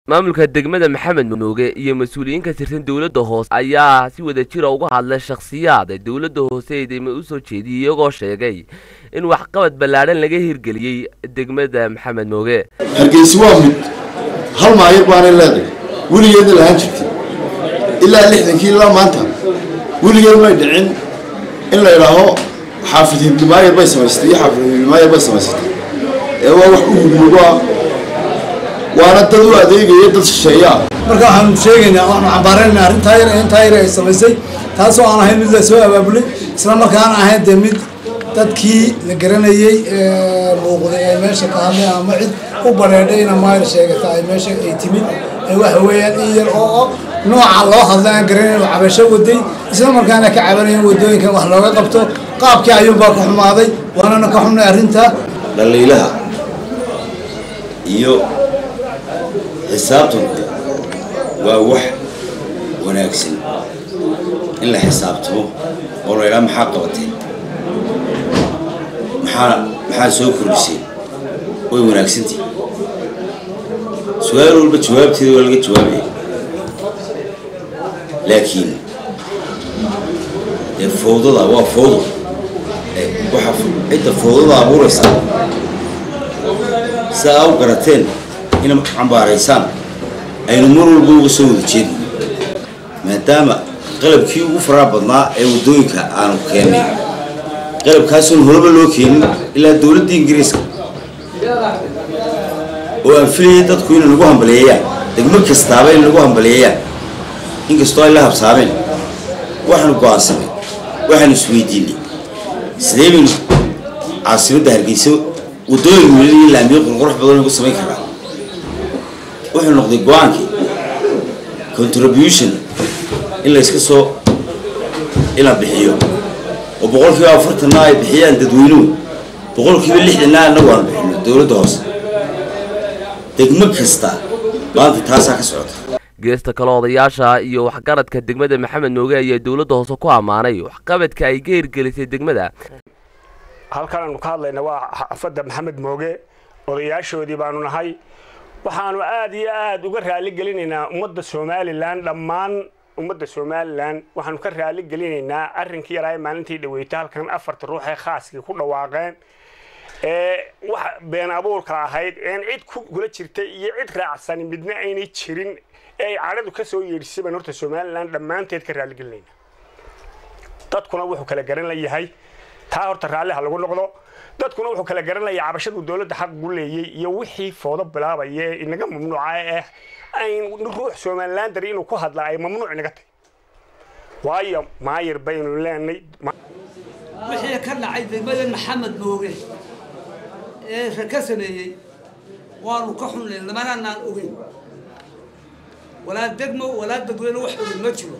maamulka degmada Maxamed Mooge iyo mas'uuliyiin ka tirsan dawladda hoose ayaa si wada jir ah uga hadlay shakhsiyaad ay dawladda hoose ay u soo jeediyay iyagoo sheegay in wax qabad ballaaran laga hirgeliyay degmada Maxamed Mooge. Hargeysa waa mid hal maayir baan leedahay weligeed la han jirtay ilaa 60 kiilo maanta weligeed ma dhicin in la yiraahdo xaafidin maayir bay samaystay xaafidin maayir bay samaystay ee waa wax ugu mudo waana dad u adeegaya dad shisheeya marka waxaan sheegaynaa waxaan cabaaraynaa arrinta ay samaysay taasoo aan ahayn mid la soo abaabulay isla markaana ahayn mid dadkii la garanayay muuqday ee meesha ka hadlay ama cid u bareedayna maayir sheegata ay meesha ay timid ay wax weeyaan in yar oo nooca loo hadlay aan garanayno cabasho waday isla markaana ka cabanayeen wadooyinka wax looga qabto qaabkii ayuunba ku xumaaday waana ka xumnay arrinta dhaliilaha iyo xisaabtan waa wax wanaagsan in la xisaabtamo oo la ilaa maxaa qabatay maxaa soo kordhisay way wanaagsantii su'aal walba jawaabteeda waa laga jawaabaya laakiin fowdada waa fowdo waxa cidda fowdada abuuraysa saa u garateen inay cambaaraysaan aynu mar walba uga soo wada jeedno maadaama qalabkii ugu faraha badnaa ee wadooyinka aanu keennay qalabkaasuun horeba loo keenin ilaa dawladda Ingiriiska oo aan filayay dadku inay nagu hambaleeyaan degmo kastaaba in nagu hambaleeyaan inkastoo ay la habsaameen waxaanu go'aansanay waxaanu isweydiinay sidee baynu caasimadda Hargeysa wadooyin milyan laamiyo qurux badan ugu samayn karaa wuxuu noqday go'aankii contribution in la iska soo ila bixiyo oo boqolkiiba 40 ay bixiyaan dadweynuhu boqolkiiba 60 anagu aan bixino dawladda hoose degmo kasta maanta taas ka socota geesta kale odayaasha iyo waxgaradka degmada Maxamed Mooge ayaa dawladda hoose ku amaanay waxqabadka ay ka hirgelisay degmada halkan aanu ka hadlaynaa waa xaafadda Maxamed Mooge odayaashoodii baanu nahay waxaanu aad iyo aad uga raali gelinaynaa ummadda Soomaaliland dhammaan ummadda Soomaaliland waxaanu ka raali gelinaynaa arrinkii yaray maalintii dhaweeyay halkan 4 ruux ee khaaskii ku dhawaaqeen wax been abuurka ahayd in cid ku gula jirtay iyo cid raacsan midna aynay jirin ay caadadu ka soo yeedhisay baan horta Soomaaliland dhamaanteed ka raali gelinaynaa dadkuna wuxuu kala garan leeyahay taa horta raaliha lagu noqdo dadkuna wuxuu kala garan leeyahay cabashadu dawladda xaq u leeyay iyo wixii foodo bilaabaya inaga mamnuuca ay ruux Soomaaliland inuu ku hadla ay mamnuuc inaga tahay waayo maayir baynu leenay wixii ka dhacay degmada Maxamed Mooge ee ka sameeyay waanu ka xunleen lamaana ogeyn wala degmo wala dadweyne wax ma jiro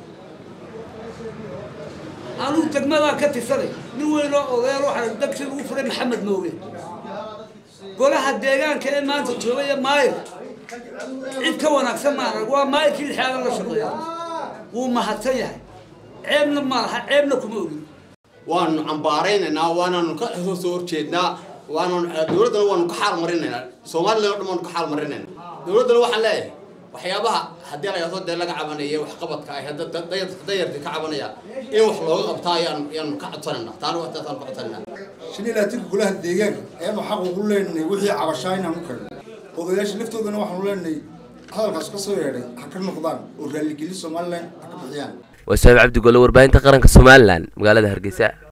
aanu degmada ka tirsaday nin weyn oo odayaal waxa dadkii ugu furay Maxamed Mooge golaha deegaanka ee maanta joogay maayir cid ka wanaagsan ma arag waa maayirkii xaalan la shaqeeyo wuu mahadsan yahay ceebna ma laha ceebna kuma ogin waanu cambaaraynaa waanaanu ka soo horjeednaa waanaanu dawladda waanu ka xaal marinaynaa Soomaaliland dhammaan ka xaal marinaynaa dawladda waxaan leeyahay waxyaabaha haddii la yiraahdo laga cabanayo wax qabadka ay dayarti ka cabanaya in wax looga qabtaa ayaan ka codsanaa taana waa taan ka codsanaa shinilaatiga golaha deegaanka ee xaq ugu leenahay wixii cabashayna u kale odayaasha laftoodana waxaan leenahay hadalkaas ka soo yeedhay ha ka noqdaan oo raali gelin Soomaaliland ka bixiyaan وسام عبد الجلور باين تقرن كسومالان مقالة هرقيسة.